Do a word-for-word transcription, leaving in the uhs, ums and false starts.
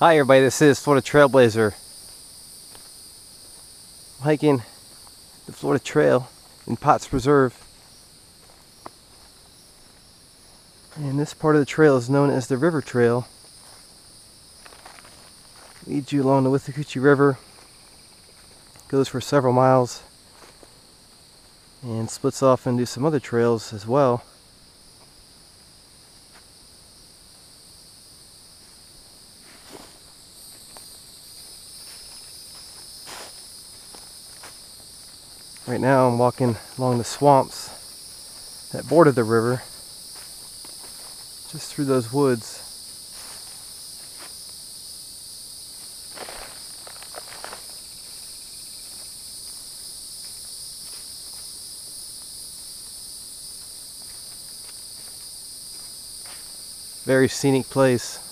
Hi everybody, this is Florida Trailblazer. I'm hiking the Florida Trail in Potts Preserve. And this part of the trail is known as the River Trail. Leads you along the Withlacoochee River. Goes for several miles. And splits off into some other trails as well. Right now I'm walking along the swamps that border the river, just through those woods. Very scenic place.